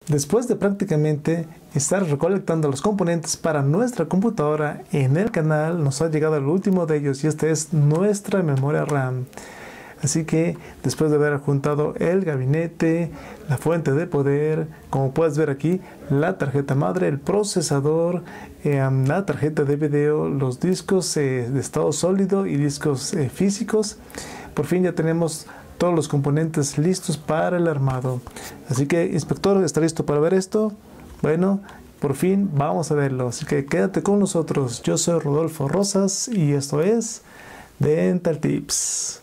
Después de prácticamente estar recolectando los componentes para nuestra computadora en el canal, nos ha llegado el último de ellos y esta es nuestra memoria RAM. Así que después de haber juntado el gabinete, la fuente de poder, como puedes ver aquí, la tarjeta madre, el procesador, la tarjeta de video, los discos de estado sólido y discos físicos, por fin ya tenemos todos los componentes listos para el armado. Así que, inspector, ¿está listo para ver esto? Bueno, por fin vamos a verlo. Así que quédate con nosotros. Yo soy Rodolfo Rosas y esto es Dental Tips.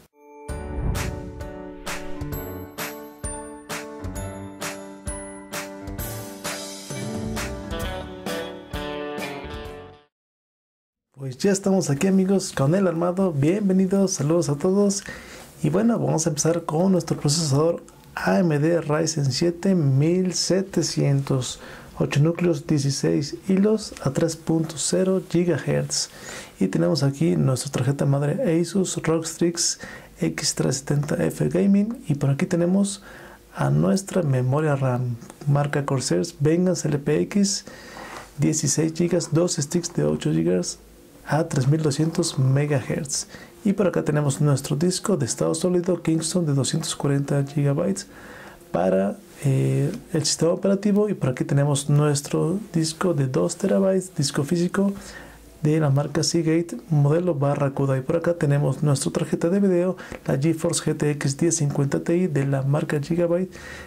Pues ya estamos aquí, amigos, con el armado. Bienvenidos, saludos a todos. Y bueno, vamos a empezar con nuestro procesador AMD Ryzen 7 1700, 8 núcleos, 16 hilos a 3.0 GHz. Y tenemos aquí nuestra tarjeta madre Asus ROG Strix X370F Gaming. Y por aquí tenemos a nuestra memoria RAM, marca Corsair Vengeance LPX, 16 GB, 2 sticks de 8 GB a 3200 MHz. Y por acá tenemos nuestro disco de estado sólido Kingston de 240 GB para el sistema operativo. Y por aquí tenemos nuestro disco de 2 TB, disco físico de la marca Seagate, modelo Barracuda. Y por acá tenemos nuestra tarjeta de video, la GeForce GTX 1050 Ti de la marca Gigabyte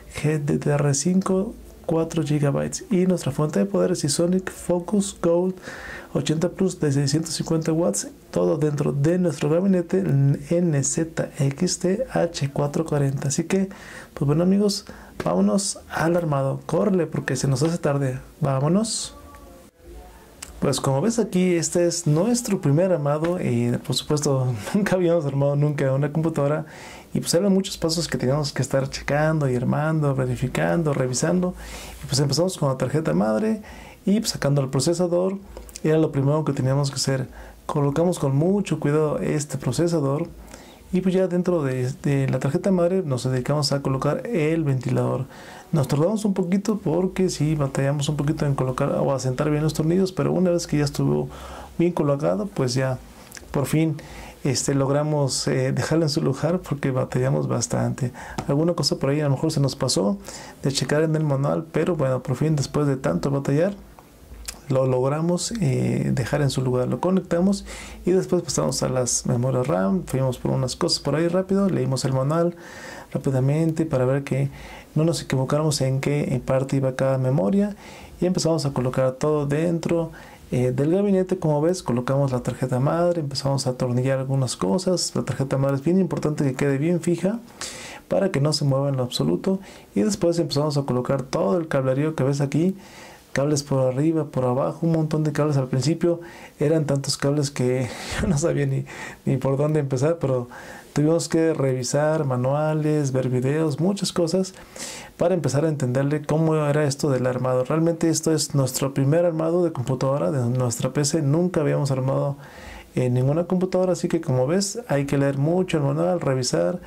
GDDR5, 4 GB. Y nuestra fuente de poder es Seasonic Focus Gold 80 Plus de 650 watts, todo dentro de nuestro gabinete NZXT H440. Así que, pues bueno, amigos, vámonos al armado. Córrele porque se nos hace tarde. Vámonos. Pues como ves aquí, este es nuestro primer armado y por supuesto nunca habíamos armado una computadora y pues eran muchos pasos que teníamos que estar checando y armando, verificando, revisando. Y pues empezamos con la tarjeta madre y pues sacando el procesador. Era lo primero que teníamos que hacer. Colocamos con mucho cuidado este procesador y pues ya dentro de la tarjeta madre nos dedicamos a colocar el ventilador. Nos tardamos un poquito porque sí batallamos un poquito en colocar o asentar bien los tornillos, pero una vez que ya estuvo bien colocado, pues ya por fin logramos dejarlo en su lugar porque batallamos bastante. Alguna cosa por ahí a lo mejor se nos pasó de checar en el manual, pero bueno, por fin después de tanto batallar lo logramos dejar en su lugar. Lo conectamos y después pasamos a las memorias RAM. Fuimos por unas cosas por ahí rápido, leímos el manual rápidamente para ver que no nos equivocáramos en qué parte iba cada memoria y empezamos a colocar todo dentro del gabinete. Como ves, colocamos la tarjeta madre, empezamos a atornillar algunas cosas. La tarjeta madre es bien importante que quede bien fija para que no se mueva en lo absoluto, y después empezamos a colocar todo el cablerío que ves aquí, cables por arriba, por abajo, un montón de cables. Al principio eran tantos cables que yo no sabía ni por dónde empezar, pero tuvimos que revisar manuales, ver videos, muchas cosas para empezar a entenderle cómo era esto del armado. Realmente esto es nuestro primer armado de computadora, de nuestra PC. Nunca habíamos armado en ninguna computadora, así que como ves hay que leer mucho el manual, revisar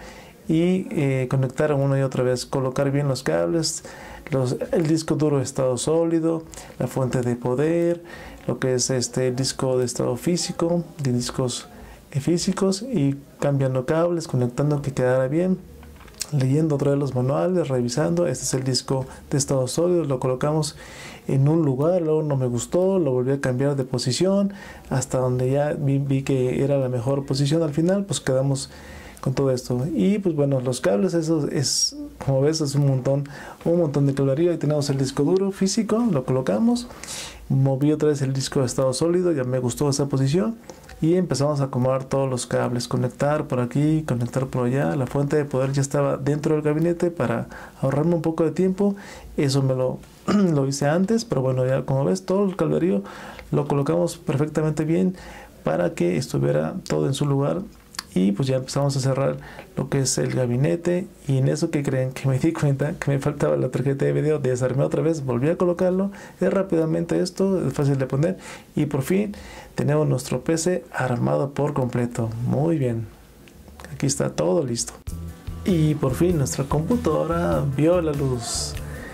y conectar una y otra vez, colocar bien los cables, el disco duro de estado sólido, la fuente de poder, lo que es el disco de estado físico, de discos físicos, y cambiando cables, conectando que quedara bien, leyendo otra vez los manuales, revisando. Este es el disco de estado sólido, lo colocamos en un lugar, luego no me gustó, lo volví a cambiar de posición hasta donde ya vi que era la mejor posición. Al final pues quedamos con todo esto. Y pues bueno, los cables, eso es, como ves, es un montón de cablería. Ahí tenemos el disco duro físico, lo colocamos, moví otra vez el disco de estado sólido, ya me gustó esa posición, y empezamos a acomodar todos los cables, conectar por aquí, conectar por allá. La fuente de poder ya estaba dentro del gabinete para ahorrarme un poco de tiempo. Eso me lo hice antes, pero bueno, ya como ves, todo el cablerío lo colocamos perfectamente bien para que estuviera todo en su lugar. Y pues ya empezamos a cerrar lo que es el gabinete, y en eso, que creen, que me di cuenta que me faltaba la tarjeta de video. Desarmé otra vez, volví a colocarlo, es rápidamente esto, es fácil de poner, y por fin tenemos nuestro PC armado por completo. Muy bien, aquí está todo listo. Y por fin nuestra computadora vio la luz.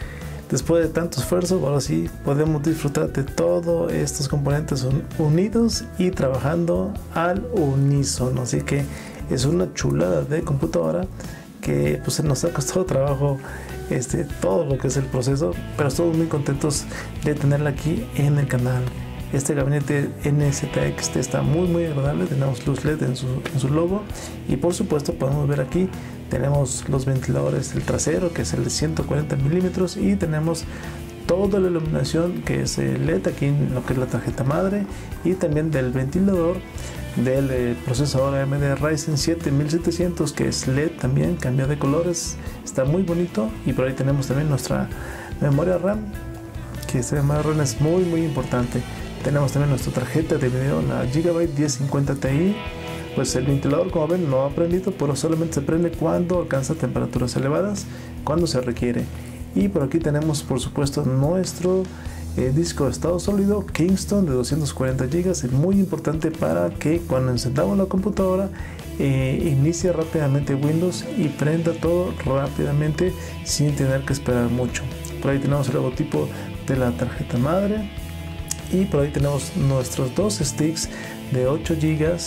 después de tanto esfuerzo, ahora sí podemos disfrutar de todos estos componentes unidos y trabajando al unísono. Así que es una chulada de computadora que pues nos ha costado trabajo todo lo que es el proceso, pero estamos muy contentos de tenerla aquí en el canal. Este gabinete NZXT está muy agradable, tenemos luz LED en su logo, y por supuesto podemos ver aquí tenemos los ventiladores del trasero, que es el de 140 milímetros, y tenemos toda la iluminación que es LED aquí en lo que es la tarjeta madre, y también del ventilador del procesador AMD Ryzen 7 1700, que es LED también, cambia de colores, está muy bonito. Y por ahí tenemos también nuestra memoria RAM, que esta memoria RAM es muy importante. Tenemos también nuestra tarjeta de video, la Gigabyte 1050 Ti. Pues el ventilador, como ven, no ha prendido, pero solamente se prende cuando alcanza temperaturas elevadas, cuando se requiere. Y por aquí tenemos, por supuesto, nuestro disco de estado sólido Kingston de 240 GB. Es muy importante para que cuando encendamos la computadora inicie rápidamente Windows y prenda todo rápidamente sin tener que esperar mucho. Por ahí tenemos el logotipo de la tarjeta madre, y por ahí tenemos nuestros dos sticks de 8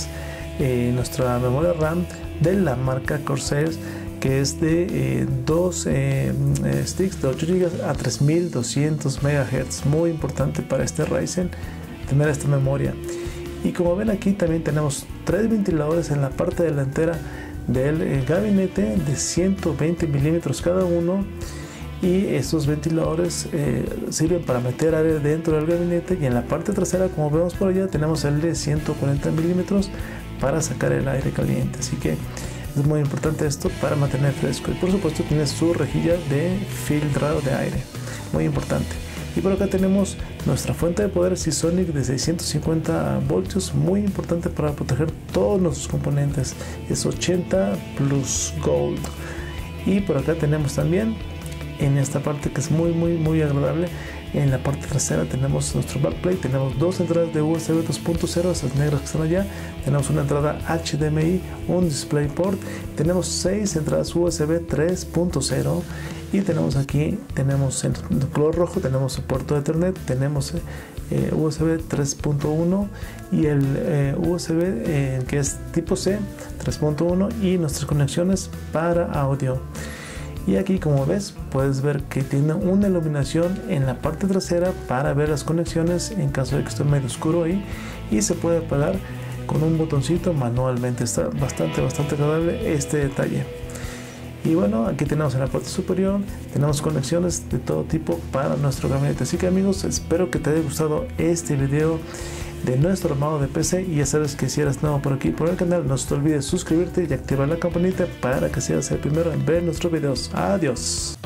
GB, nuestra memoria RAM de la marca Corsair, que es de dos sticks de 8 GB a 3200 MHz. Muy importante para este Ryzen tener esta memoria. Y como ven, aquí también tenemos 3 ventiladores en la parte delantera del gabinete de 120 milímetros cada uno, y estos ventiladores sirven para meter aire dentro del gabinete. Y en la parte trasera, como vemos por allá, tenemos el de 140 milímetros para sacar el aire caliente. Así que es muy importante esto para mantener fresco. Y por supuesto tiene su rejilla de filtrado de aire, muy importante. Y por acá tenemos nuestra fuente de poder Seasonic de 650 voltios, muy importante para proteger todos nuestros componentes. Es 80 plus gold. Y por acá tenemos también, en esta parte que es muy agradable, en la parte trasera tenemos nuestro backplate. Tenemos dos entradas de USB 2.0, esas negras que están allá. Tenemos una entrada HDMI, un DisplayPort. Tenemos 6 entradas USB 3.0. Y tenemos aquí, tenemos en color rojo, tenemos el puerto de Ethernet, tenemos USB 3.1 y el USB que es tipo C 3.1, y nuestras conexiones para audio. Y aquí, como ves, puedes ver que tiene una iluminación en la parte trasera para ver las conexiones en caso de que esté medio oscuro ahí, y se puede apagar con un botoncito manualmente. Está bastante agradable este detalle. Y bueno, aquí tenemos en la parte superior, tenemos conexiones de todo tipo para nuestro gabinete. Así que amigos, espero que te haya gustado este video de nuestro armado de PC. Y ya sabes que si eres nuevo por aquí por el canal, no te olvides suscribirte y activar la campanita para que seas el primero en ver nuestros videos. Adiós.